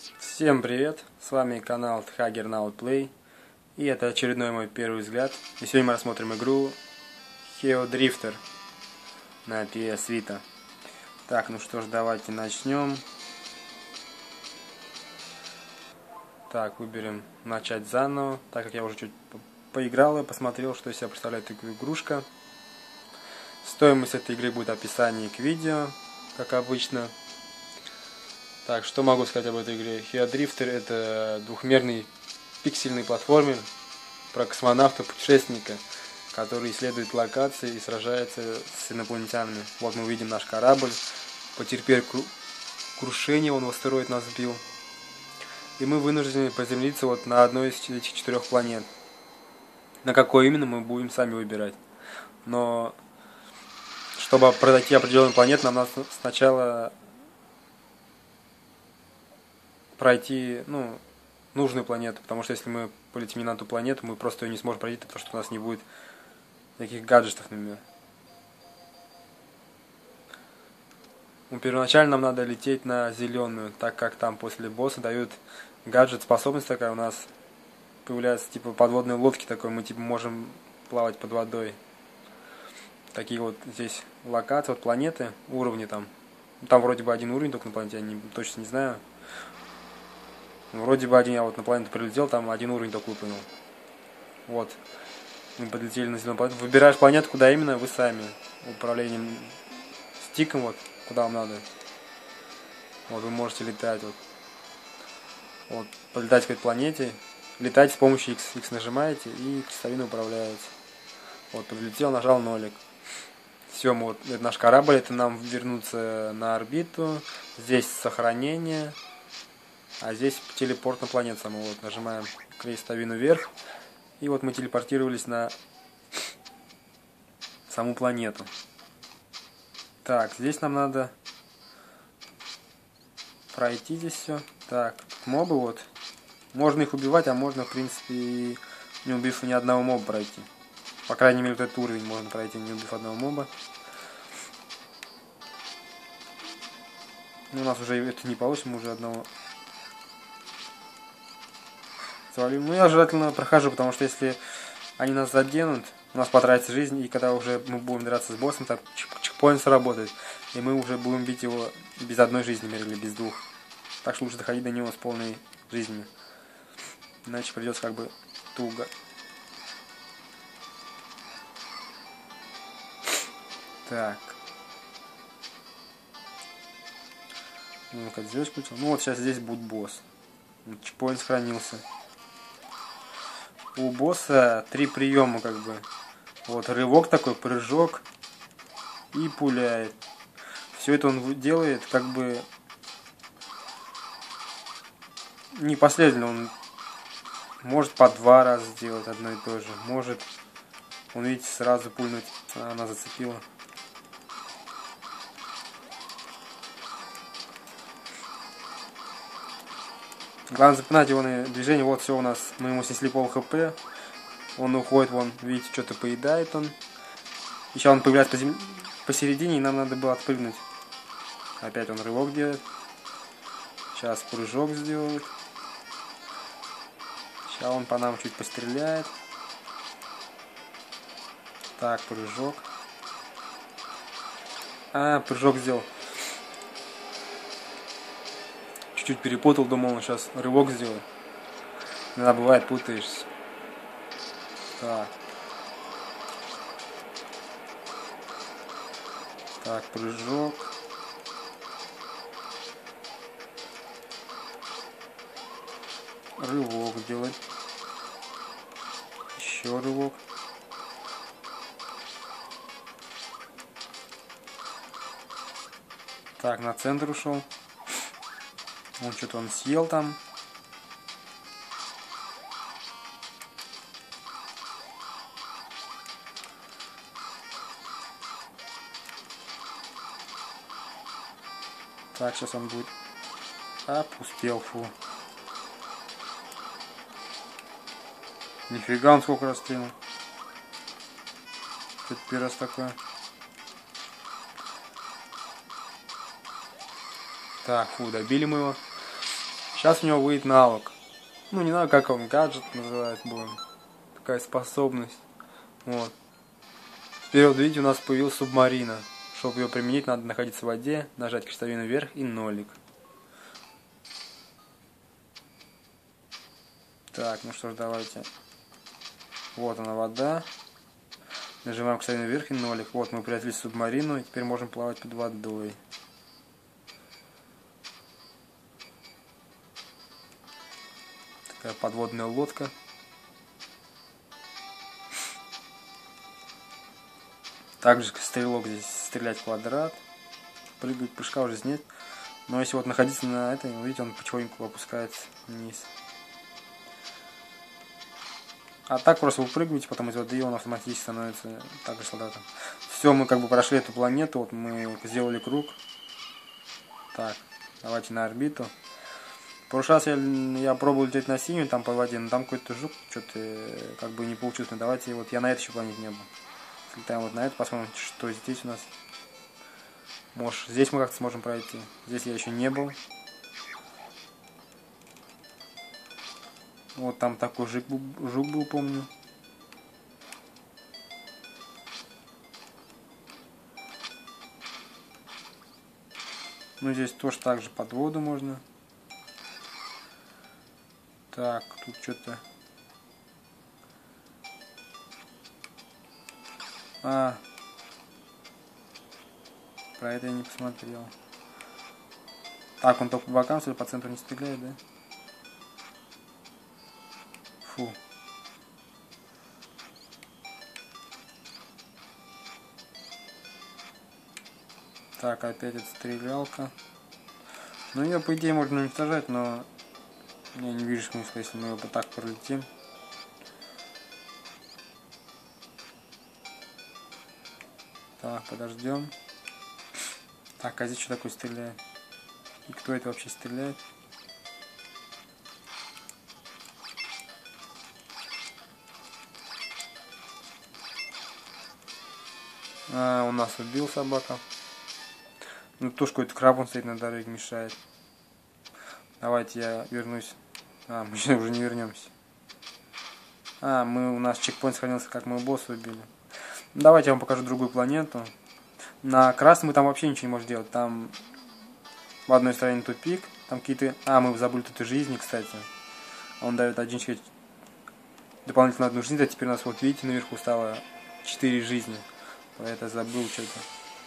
Всем привет, с вами канал Thager Now Play, и это очередной мой первый взгляд. И сегодня мы рассмотрим игру Geodrifter на PS Vita. Так, ну что ж, давайте начнем. Так, выберем начать заново, так как я уже чуть поиграл и посмотрел, что из себя представляет игрушка. Стоимость этой игры будет в описании к видео, как обычно. Так, что могу сказать об этой игре? Geodrifter — это двухмерный пиксельный платформер про космонавта-путешественника, который исследует локации и сражается с инопланетянами. Вот мы видим наш корабль, потерпел крушение, он в астероид нас сбил. И мы вынуждены приземлиться вот на одной из этих 4 планет. На какой именно, мы будем сами выбирать. Но чтобы пройти определенную планету, нам надо сначала пройти, нужную планету, потому что если мы полетим не на ту планету, мы просто ее не сможем пройти, потому что у нас не будет таких гаджетов, например. Первоначально нам надо лететь на зеленую, так как там после босса дают гаджет, способность такая у нас появляется, типа подводной лодки такой, мы типа можем плавать под водой. Такие вот здесь локации, вот планеты, уровни там. Там вроде бы один уровень только на планете, я точно не знаю. Вроде бы один, я вот на планету прилетел, там один уровень только выполнил. Вот. Мы подлетели на зеленую планету. Выбираешь планету, куда именно, вы сами. Управлением стиком, вот, куда вам надо. Вот, вы можете летать, вот. Вот, полетать к этой планете. Летайте с помощью X. X нажимаете и крестовина управляется. Вот, подлетел, нажал нолик. Все, вот, это наш корабль, это нам вернуться на орбиту. Здесь сохранение. А здесь телепорт на планету саму. Вот, нажимаем крестовину вверх. И вот мы телепортировались на саму планету. Так, здесь нам надо пройти здесь все. Так, мобы вот. Можно их убивать, а можно, в принципе, не убив ни одного моба пройти. По крайней мере, вот этот уровень можно пройти, не убив одного моба. Ну, у нас уже это не получится, мы уже одного завалим. Ну, я желательно прохожу, потому что если они нас заденут, у нас потратится жизнь, и когда уже мы будем драться с боссом, там чекпоинт сработает, и мы уже будем бить его без одной жизни, например, или без двух. Так что лучше доходить до него с полной жизнью. Иначе придется как бы туго. Так. Ну-ка, звездку. Ну вот сейчас здесь будет босс. Чекпоинт сохранился. У босса 3 приема как бы. Вот рывок такой, прыжок и пуляет. Все это он делает как бы непоследовательно. Он может по 2 раза сделать одно и то же. Может, он, видите, сразу пульнуть. Она зацепила. Главное запинать его на движение. Вот все у нас. Мы ему снесли пол хп. Он уходит, вон, видите, что-то поедает он. Еще он появляется посередине, и нам надо было отпрыгнуть. Опять он рывок делает. Сейчас прыжок сделает. Сейчас он по нам чуть постреляет. Так, прыжок. Прыжок сделал. Чуть-чуть перепутал, думал, он сейчас рывок сделает. Иногда бывает, путаешься. Так. Так, прыжок. Рывок делать. Еще рывок. Так, на центр ушел. Он что-то он съел там. Так, сейчас он будет. Успел, фу. Нифига он сколько раз кинул. Это первый раз такое. Так, фу, добили мы его. Сейчас у него выйдет навык. Ну, не знаю, как он, гаджет называется, будет. Такая способность. Вот. Теперь вот видите, у нас появилась субмарина. Чтобы ее применить, надо находиться в воде, нажать крестовину вверх и нолик. Так, ну что ж, давайте. Вот она, вода. Нажимаем крестовину вверх и нолик. Вот мы прятались в субмарину, и теперь можем плавать под водой. Такая подводная лодка. Также стрелок здесь стрелять в квадрат. Прыгать, прыжка уже здесь нет. Но если вот находиться на этой, видите, он потихоньку опускается вниз. А так просто вы прыгаете потом из воды, и он автоматически становится также солдатом. Все, мы как бы прошли эту планету, вот мы сделали круг. Так, давайте на орбиту. В прошлый раз я пробовал лететь на синюю, там по воде, но там какой-то жук, что-то как бы не получилось. Но давайте, вот я на этой еще планете не был. Летаем вот на это, посмотрим, что здесь у нас. Может, здесь мы как-то сможем пройти. Здесь я еще не был. Вот там такой жук был, помню. Ну, здесь тоже так же под воду можно. Так, тут что-то... Про это я не посмотрел. Так, он только по бокам, если по центру не стреляет, да? Фу. Так, опять эта стрелялка. Ну, ее, по идее, можно уничтожать, но я не вижу смысла, если мы его вот так пролетим. Так, подождем. Так, а здесь что такое стреляет? И кто это вообще стреляет? А, он нас убил, собака. Ну, тоже какой-то краб, он стоит на дороге, мешает. Давайте я вернусь. А, мы сейчас уже не вернемся. А, у нас чекпоинт сохранился, как мы босса убили. Давайте я вам покажу другую планету. На красном мы там вообще ничего не можем делать. Там в одной стороне тупик, там какие-то... А, мы забыли тут и жизни, кстати. Он дает один человек дополнительно одну жизнь, а теперь у нас, вот видите, наверху стало 4 жизни. Про это забыл что-то.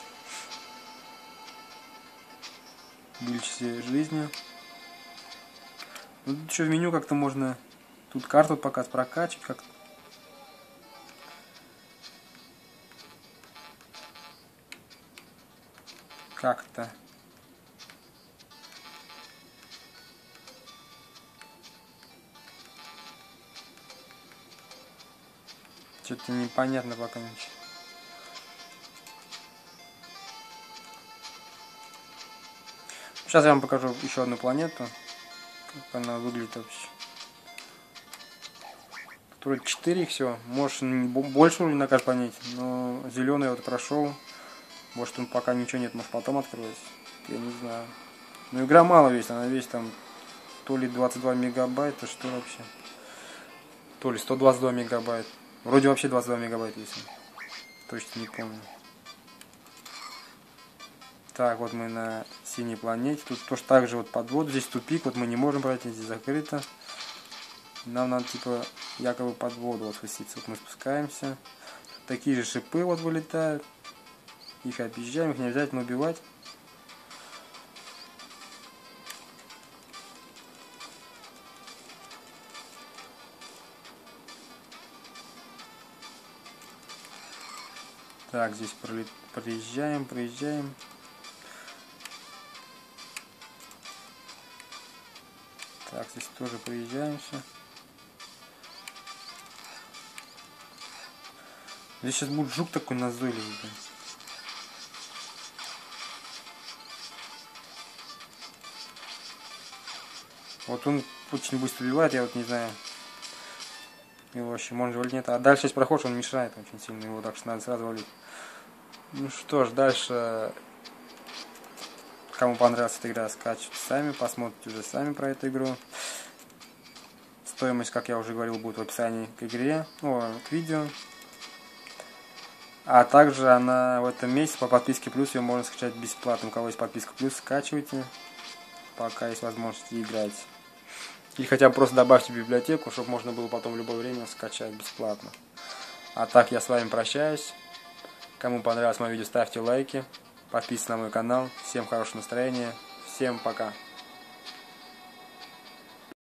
Были все жизни. Ну, тут еще в меню как-то можно... Тут карту пока прокачать как-то. Как-то. Что-то непонятно пока ничего. Сейчас я вам покажу еще одну планету. Как она выглядит вообще. Тут 4 всего. Может больше уровней на каждой планете. Но зеленый вот прошел. Может, он пока ничего нет, может потом откроется. Я не знаю. Но игра мало весит, она весит там то ли 22 мегабайта, что вообще. То ли 122 мегабайт. Вроде вообще 22 мегабайта весит. Точно не помню. Так, вот мы на синей планете. Тут тоже так же вот под воду. Здесь тупик, вот мы не можем пройти, здесь закрыто. Нам надо типа якобы под воду вот спуститься. Вот мы спускаемся. Такие же шипы вот вылетают. Их объезжаем, их не обязательно убивать. Так, здесь проезжаем. Так, здесь тоже проезжаемся. Здесь сейчас будет жук такой назойливый, блин. Вот он очень быстро убивает, я вот не знаю. Его вообще можно валить, нет. А дальше есть проход, он мешает очень сильно его, так что надо сразу валить. Ну что ж, дальше Кому понравилась эта игра, скачивайте сами, посмотрите уже сами про эту игру. Стоимость, как я уже говорил, будет в описании к игре, к видео. А также она в этом месяце по подписке плюс ее можно скачать бесплатно. У кого есть подписка плюс, скачивайте, пока есть возможность играть. Или хотя бы просто добавьте в библиотеку, чтобы можно было потом в любое время скачать бесплатно. А так я с вами прощаюсь. Кому понравилось мое видео, ставьте лайки, подписывайтесь на мой канал. Всем хорошего настроения, всем пока.